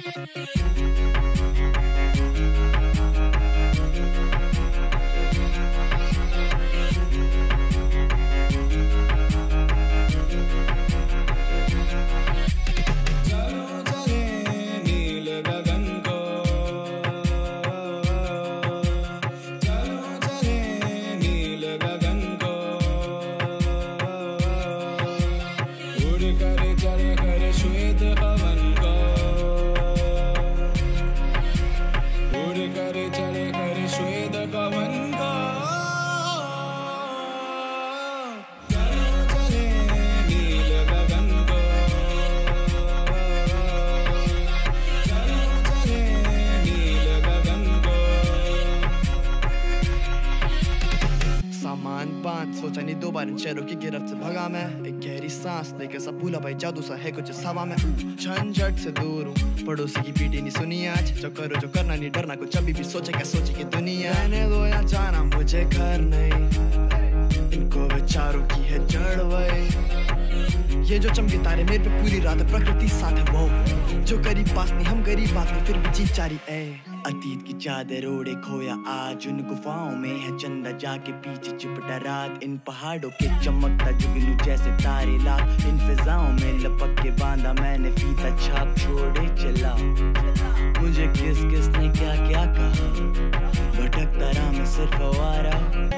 सोचा नहीं 2 बार इन शहरों की गिरफ्त से भगा मैं। एक गहरी सांस लेकर सब भूला भाई जादू सा है कुछ इस हवा में। झंझट से दूर हूँ, पड़ोसी की पीटी नहीं सुनी आज। जो करो जो करना नहीं डरना, कुछ अभी भी सोचे क्या सोचे की दुनिया। रहने दो या जाना मुझे घर नहीं, इनको विचारों की है जड़ वही। ये जो चमके तारे मेरे पे पूरी रात है, प्रकृति साथ है वो। जो करीब पास नहीं हम गरीब बात नहीं, फिर भी जीत जारी है। अतीत की चादर ओढ़े खोया आज, उन गुफाओं में है चंदा जाके पीछे चिपटा रात। इन पहाड़ों के चमकता जुगनू जैसे तारे लाख, इन फिजाओं में लपक के बांधा मैंने फीता छाप छोड़े चला। मुझे किस किस ने क्या क्या कहा, भटकता रहा मैं सिर्फ आवारा।